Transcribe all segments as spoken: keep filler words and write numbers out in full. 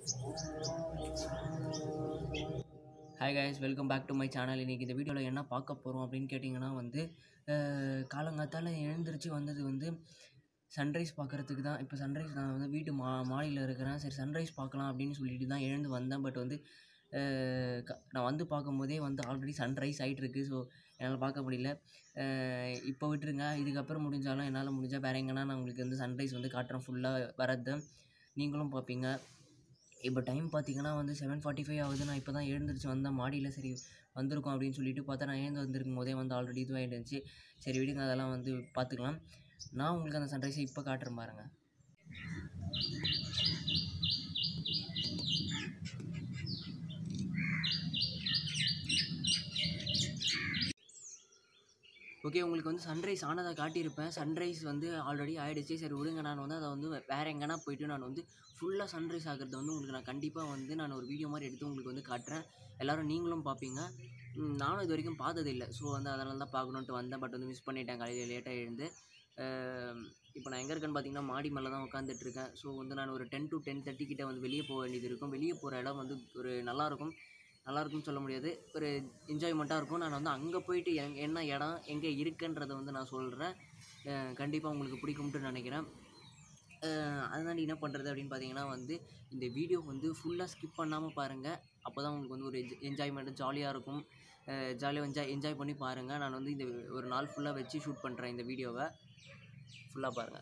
Hi guys, welcome back to my channel. இன்றைக்கி இந்த வீடியோவில் என்ன பார்க்க போகிறோம் அப்படின்னு கேட்டிங்கன்னா வந்து காலங்காத்தால் எழுந்திரிச்சு வந்தது வந்து சன்ரைஸ் பார்க்குறதுக்கு தான். இப்போ சன்ரைஸ் நான் வந்து வீட்டு மா மாடியில் இருக்கிறேன். சரி சன்ரைஸ் பார்க்கலாம் அப்படின்னு சொல்லிட்டு தான் எழுந்து வந்தேன். பட் வந்து நான் வந்து பார்க்கும்போதே வந்து ஆல்ரெடி சன்ரைஸ் ஆகிட்டுருக்கு. ஸோ என்னால் பார்க்க முடியல. இப்போ விட்டுருங்க. இதுக்கப்புறம் முடிஞ்சாலும் என்னால் முடிஞ்சால் வேறு எங்கன்னா நான் உங்களுக்கு வந்து சன்ரைஸ் வந்து காட்டுறேன். ஃபுல்லாக வரது நீங்களும் பார்ப்பீங்க. இப்போ டைம் பார்த்தீங்கன்னா வந்து செவன் ஃபார்ட்டி ஃபைவ் ஆகுது. நான் இப்போ தான் எழுந்திரிச்சு வந்தேன் மாடியில். சரி வந்திருக்கோம் அப்படின்னு சொல்லிட்டு பார்த்தா நான் எழுந்து வந்திருக்கும் போதே வந்து ஆல்ரெடி இதுவாக இருந்துச்சு. சரி விடுங்க, அதெல்லாம் வந்து பார்த்துக்கலாம். நான் உங்களுக்கு அந்த சன்ரைஸை இப்போ காட்டுறேன் பாருங்கள். ஓகே, உங்களுக்கு வந்து சன்ரைஸ் ஆனதை காட்டியிருப்பேன். சன்ரைஸ் வந்து ஆல்ரெடி ஆகிடுச்சு. சரி விடுங்க, நான் வந்து அதை வந்து வேறு எங்கன்னா போய்ட்டு நான் வந்து ஃபுல்லாக சன்ரைஸ் ஆகிறத வந்து உங்களுக்கு நான் கண்டிப்பாக வந்து நான் ஒரு வீடியோ மாதிரி எடுத்து உங்களுக்கு வந்து காட்டுறேன். எல்லோரும் நீங்களும் பார்ப்பீங்க. நானும் இது வரைக்கும் பார்த்ததில்லை. ஸோ வந்து அதனால தான் பார்க்கணுன்ட்டு வந்தேன். பட் வந்து மிஸ் பண்ணிட்டேன் காலையில் லேட்டாக எழுந்து. இப்போ நான் எங்கே இருக்கேன்னு பார்த்தீங்கன்னா மாடி மேலே தான் உட்காந்துட்ருக்கேன். ஸோ வந்து நான் ஒரு டென் டு டென் தேர்ட்டி கிட்டே வந்து வெளியே போக வேண்டியது இருக்கும். வெளியே போகிற இடம் வந்து ஒரு நல்லாயிருக்கும். நல்லாயிருக்குன்னு சொல்ல முடியாது, ஒரு என்ஜாய்மெண்ட்டாக இருக்கும். நான் வந்து அங்கே போயிட்டு எங் என்ன இடம் எங்கே இருக்குன்றதை வந்து நான் சொல்கிறேன். கண்டிப்பாக உங்களுக்கு பிடிக்கும்ட்டு நினைக்கிறேன். அதனால் என்ன பண்ணுறது அப்படின்னு பார்த்தீங்கன்னா வந்து இந்த வீடியோ வந்து ஃபுல்லாக ஸ்கிப் பண்ணாமல் பாருங்கள். அப்போ தான் உங்களுக்கு வந்து ஒரு என்ஜ் என்ஜாய்மெண்ட்டு ஜாலியாக இருக்கும். ஜாலியாக என்ஜாய் என்ஜாய் பண்ணி பாருங்கள். நான் வந்து இந்த ஒரு நாள் ஃபுல்லாக வச்சு ஷூட் பண்ணுறேன். இந்த வீடியோவை ஃபுல்லாக பாருங்கள்.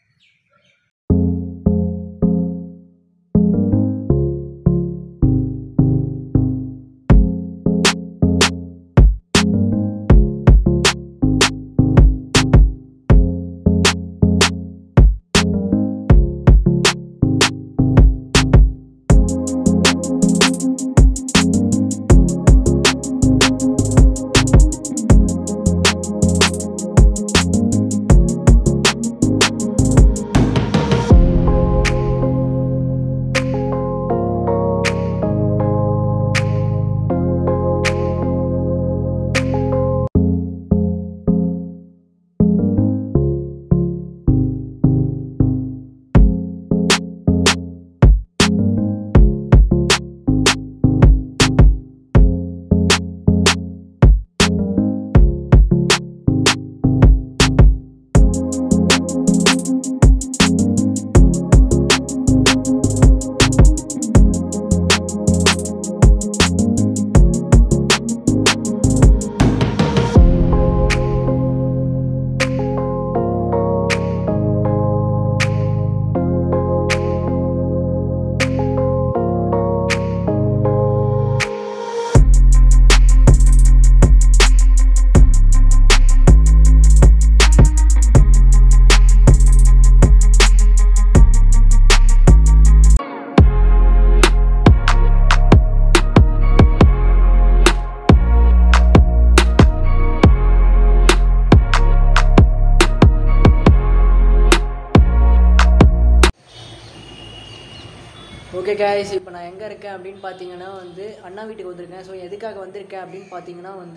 ஓகே கைஸ், இப்போ நான் எங்கே இருக்கேன் அப்படின்னு பார்த்தீங்கன்னா வந்து அண்ணா வீட்டுக்கு வந்திருக்கேன். ஸோ எதுக்காக வந்திருக்கேன் அப்படின்னு பார்த்தீங்கன்னா வந்து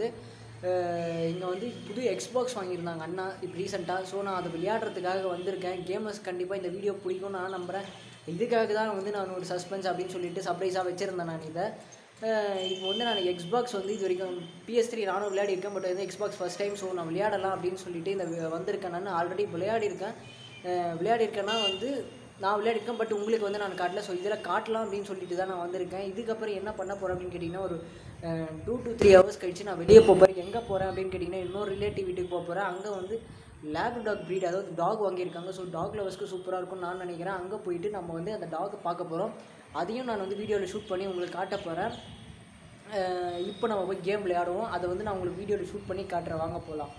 இங்கே வந்து புது எக்ஸ்பாக்ஸ் வாங்கியிருந்தாங்க அண்ணா இப்போ ரீசெண்டாக. ஸோ நான் அதை விளையாடுறதுக்காக வந்திருக்கேன். கேமர்ஸ் கண்டிப்பாக இந்த வீடியோ பிடிக்கும்னு நான் நம்புகிறேன். இதுக்காக தான் வந்து நான் ஒரு சஸ்பென்ஸ் அப்படின்னு சொல்லிட்டு சர்ப்ரைஸாக வச்சுருந்தேன் நான் இதை. இப்போ வந்து நான் எக்ஸ்பாக்ஸ் வந்து இது வரைக்கும் பிஎஸ் த்ரீ நானும் விளையாடிருக்கேன். பட் வந்து எக்ஸ்பாக்ஸ் ஃபஸ்ட் டைம். ஸோ நான் விளையாடலாம் அப்படின்னு சொல்லிட்டு இந்த வந்திருக்கேன். நான் ஆல்ரெடி விளையாடிருக்கேன். விளையாடிருக்கேன்னா வந்து நான் விளையாடிருக்கேன். பட் உங்களுக்கு வந்து நான் காட்டல. ஸோ இதில் காட்டலாம் அப்படின்னு சொல்லிட்டு தான் நான் வந்திருக்கேன். இதுக்கப்புறம் என்ன பண்ண போகிறேன் அப்படின்னு கேட்டிங்கன்னா ஒரு டூ டு த்ரீ ஹவர்ஸ் கழிச்சு நான் வெளியே போகிறேன். எங்கே போகிறேன் அப்படின்னு கேட்டிங்கன்னா இன்னொரு ரிலேட்டிவ் வீட்டுக்கு போக போகிறேன். அங்கே வந்து labrador breed, அதாவது டாக் வாங்கியிருக்காங்க. ஸோ டாக் லவர்ஸ்க்கு சூப்பராக இருக்கும்னு நான் நினைக்கிறேன். அங்கே போயிட்டு நம்ம வந்து அந்த டாகை பார்க்க போகிறோம். அதையும் நான் வந்து வீடியோவில் ஷூட் பண்ணி உங்களுக்கு காட்ட போகிறேன். இப்போ நம்ம போய் கேம் விளையாடுவோம். அதை வந்து நான் உங்களுக்கு வீடியோவில் ஷூட் பண்ணி காட்டுறேன். வாங்க போகலாம்.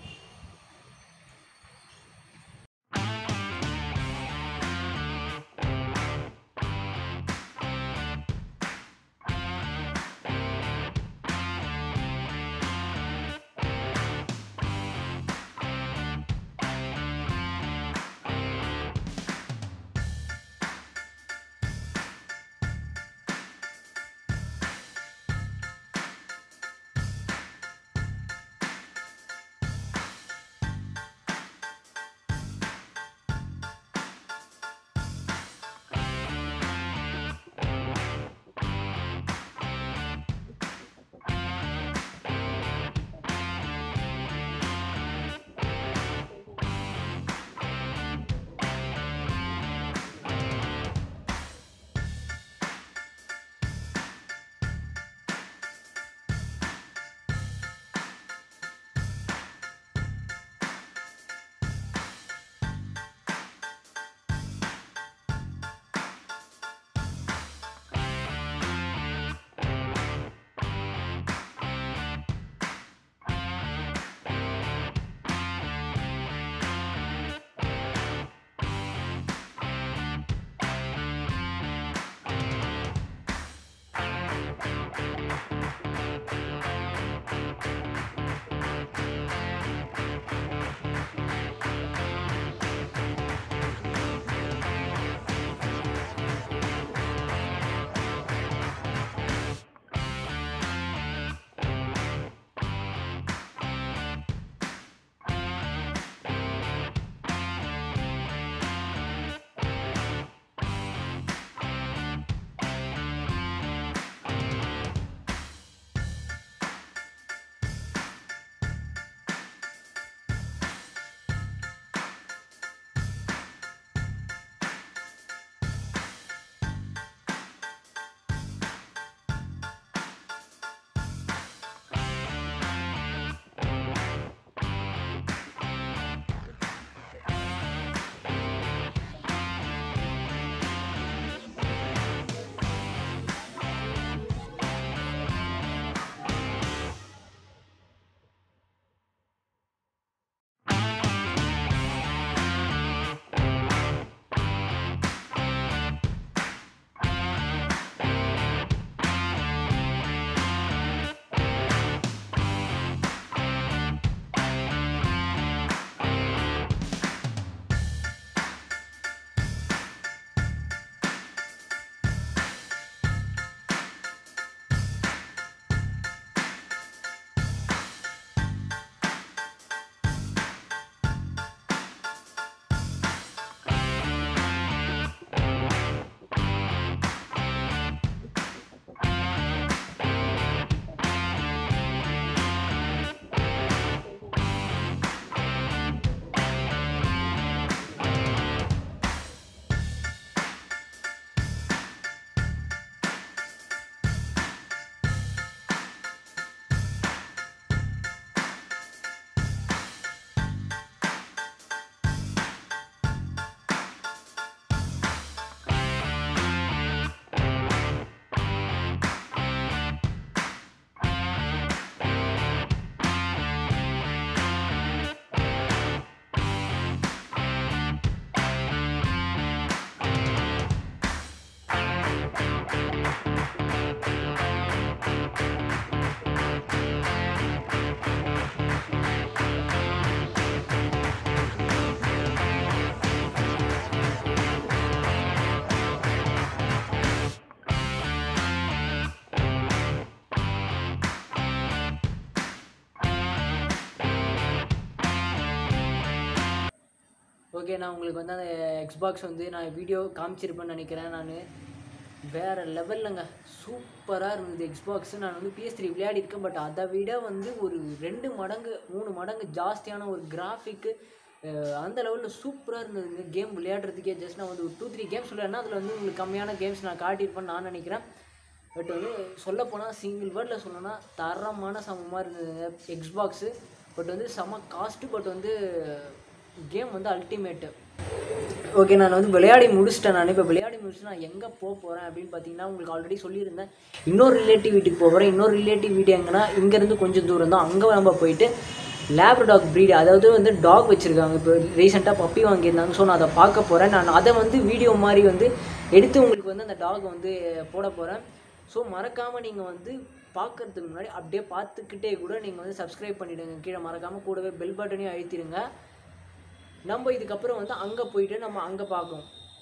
ஓகே, நான் உங்களுக்கு வந்து அந்த எக்ஸ்பாக்ஸ் வந்து நான் வீடியோ காமிச்சிருப்பேன்னு நினைக்கிறேன். நான் வேறு லெவல்லங்க, சூப்பராக இருந்தது எக்ஸ்பாக்ஸு. நான் வந்து பிஎஸ் த்ரீ விளையாடி இருக்கேன், பட் அதை விட வந்து ஒரு ரெண்டு மடங்கு மூணு மடங்கு ஜாஸ்தியான ஒரு கிராஃபிக்கு அந்த லெவலில் சூப்பராக இருந்ததுங்க. கேம் விளையாடுறதுக்கே ஜஸ்ட் நான் வந்து ஒரு டூ த்ரீ கேம்ஸ் விளையாடினா அதில் வந்து உங்களுக்கு கம்மியான கேம்ஸ் நான் காட்டியிருப்பேன்னு நான் நினைக்கிறேன். பட் வந்து சொல்லப்போனால் சிங்கிள் வேர்டில் சொல்லணும்னா தரமான சமமாக இருந்தது எக்ஸ்பாக்ஸு. பட் வந்து செம காஸ்ட்டு, பட் வந்து கேம் வந்து அல்டிமேட்டு. ஓகே, நான் வந்து விளையாடி முடிச்சிட்டேன். நான் இப்போ விளையாடி முடிச்சுட்டு நான் எங்கே போக போகிறேன் அப்படின்னு பார்த்தீங்கன்னா, உங்களுக்கு ஆல்ரெடி சொல்லியிருந்தேன், இன்னொரு ரிலேட்டிவ் வீட்டுக்கு போகிறேன். இன்னொரு ரிலேட்டிவ் வீடு எங்கன்னா இங்கேருந்து கொஞ்சம் தூரம் தான். அங்கே நம்ம போயிட்டு லேப்ரடாக் ப்ரீடு, அதாவது வந்து டாக் வச்சுருக்காங்க. இப்போ ரீசெண்டாக பப்பி வாங்கியிருந்தாங்க. ஸோ நான் அதை பார்க்க போகிறேன். நான் அதை வந்து வீடியோ மாதிரி வந்து எடுத்து உங்களுக்கு வந்து அந்த டாக் வந்து போட போகிறேன். ஸோ மறக்காமல் நீங்கள் வந்து பார்க்குறதுக்கு முன்னாடி அப்படியே பார்த்துக்கிட்டே கூட நீங்கள் வந்து சப்ஸ்கிரைப் பண்ணிவிடுங்க. கீழே மறக்காமல் கூடவே பெல் பட்டனையும் அழுத்திடுங்க. நம்ம இதுக்கப்புறம் வந்து அங்கே போயிட்டு நம்ம அங்கே பார்க்கணும்.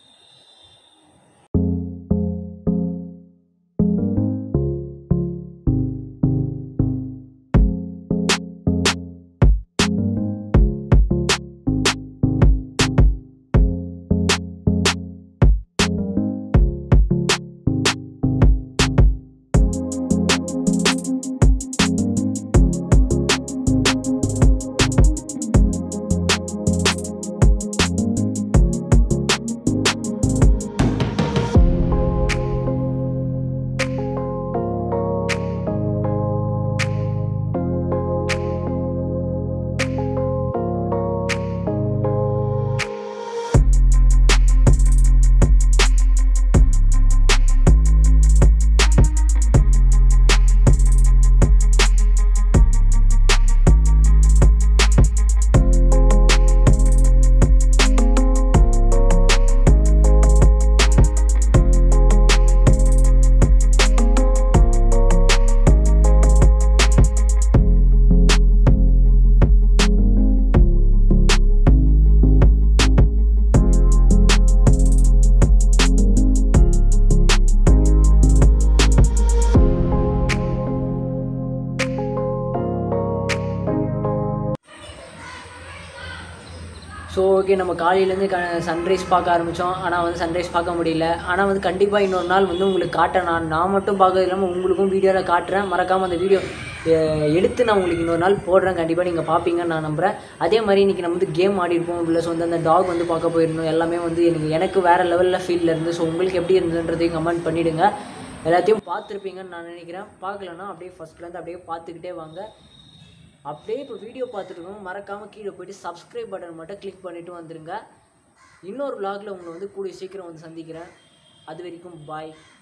ஸோ ஓகே, நம்ம காலையிலேருந்து க சன்ரைஸ் பார்க்க ஆரம்பித்தோம். ஆனால் வந்து சன்ரைஸ் பார்க்க முடியல. ஆனால் வந்து கண்டிப்பாக இன்னொரு நாள் வந்து உங்களுக்கு காட்டுறேன். நான் நான் மட்டும் பார்க்கறது இல்லாமல் உங்களுக்கும் வீடியோவில் காட்டுறேன். மறக்காமல் அந்த வீடியோ எடுத்து நான் உங்களுக்கு இன்னொரு நாள் போடுறேன். கண்டிப்பாக நீங்கள் பார்ப்பீங்கன்னு நான் நம்புகிறேன். அதே மாதிரி இன்றைக்கி நம்ம வந்து கேம் ஆடிருப்போம். ப்ளஸ் வந்து அந்த டாக் வந்து பார்க்க போயிருந்தோம். எல்லாமே வந்து எனக்கு எனக்கு வேறு லெவலில் ஃபீலில் இருந்து. ஸோ உங்களுக்கு எப்படி இருந்ததுன்றதையும் கமெண்ட் பண்ணிவிடுங்க. எல்லாத்தையும் பார்த்துருப்பீங்கன்னு நான் நினைக்கிறேன். பார்க்கலன்னா அப்படியே ஃபஸ்ட்லேருந்து அப்படியே பார்த்துக்கிட்டே வாங்க. அப்படியே இப்போ வீடியோ பார்த்துருக்கோம், மறக்காமல் கீழே போய்ட்டு சப்ஸ்கிரைப் பட்டன் மட்டும் கிளிக் பண்ணிவிட்டு வந்துடுங்க. இன்னொரு vlogல உங்களை வந்து கூடிய சீக்கிரம் வந்து சந்திக்கிறேன். அது வரைக்கும் பாய்.